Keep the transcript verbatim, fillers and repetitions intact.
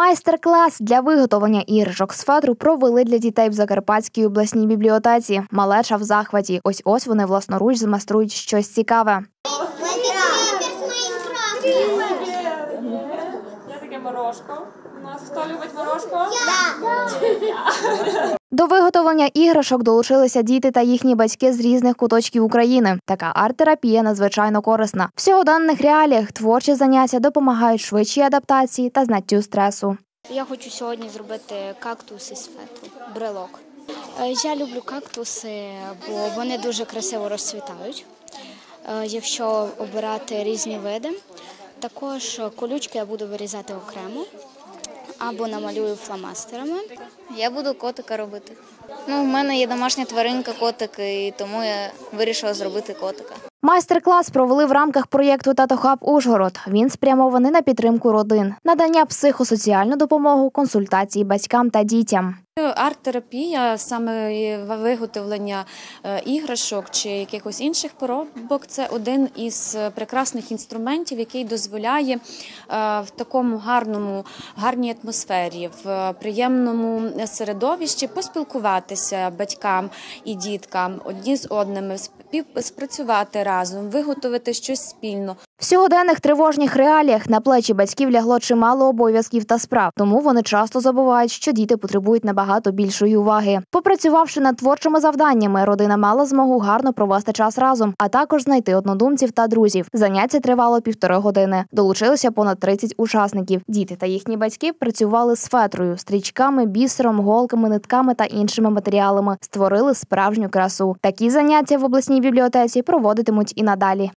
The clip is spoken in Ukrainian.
Майстер-клас для виготовлення іграшок з фетру провели для дітей в Закарпатській обласній бібліотеці. Малеча в захваті. Ось-ось вони власноруч змайструють щось цікаве. Я таке морошко. У нас хто любить морошко? До виготовлення іграшок долучилися діти та їхні батьки з різних куточків України. Така арт-терапія надзвичайно корисна. В сьогоденних реаліях творчі заняття допомагають швидшій адаптації та зняттю стресу. Я хочу сьогодні зробити кактус із фетру, брелок. Я люблю кактуси, бо вони дуже красиво розцвітають, якщо обирати різні види. Також колючки я буду вирізати окремо або намалюю фломастерами. Я буду котика робити. Ну, в мене є домашня тваринка, котик, і тому я вирішила зробити котика. Майстер-клас провели в рамках проєкту «Татохаб Ужгород». Він спрямований на підтримку родин, надання психосоціальну допомогу, консультації батькам та дітям. Арт-терапія, саме виготовлення іграшок чи якихось інших поробок – це один із прекрасних інструментів, який дозволяє в такому гарному, гарній атмосфері, в приємному середовищі поспілкуватися батькам і діткам, одні з одними, спрацювати разом, виготовити щось спільно. В сьогоденних тривожних реаліях на плечі батьків лягло чимало обов'язків та справ, тому вони часто забувають, що діти потребують набагато більшої уваги. Попрацювавши над творчими завданнями, родина мала змогу гарно провести час разом, а також знайти однодумців та друзів. Заняття тривало півтори години. Долучилося понад тридцять учасників. Діти та їхні батьки працювали з фетрою, стрічками, бісером, голками, нитками та іншими матеріалами. Створили справжню красу. Такі заняття в обласній бібліотеці проводитимуть і надалі.